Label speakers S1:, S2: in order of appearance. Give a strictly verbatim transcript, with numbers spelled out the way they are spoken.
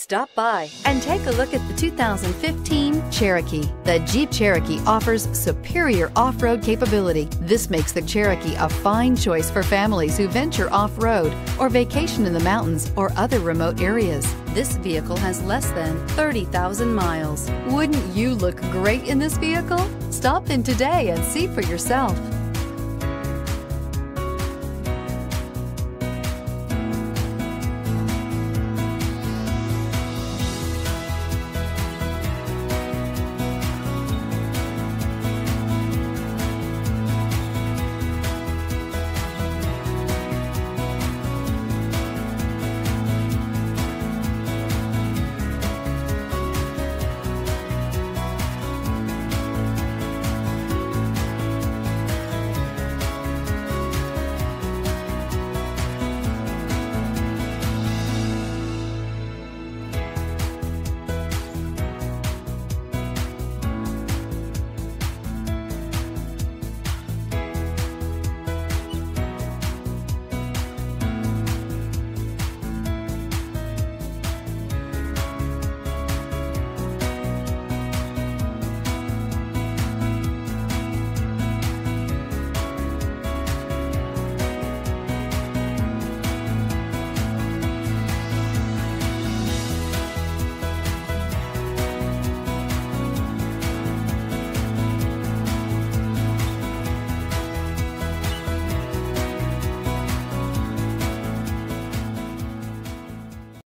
S1: Stop by and take a look at the two thousand fifteen Cherokee. The Jeep Cherokee offers superior off-road capability. This makes the Cherokee a fine choice for families who venture off-road or vacation in the mountains or other remote areas. This vehicle has less than thirty thousand miles. Wouldn't you look great in this vehicle? Stop in today and see for yourself.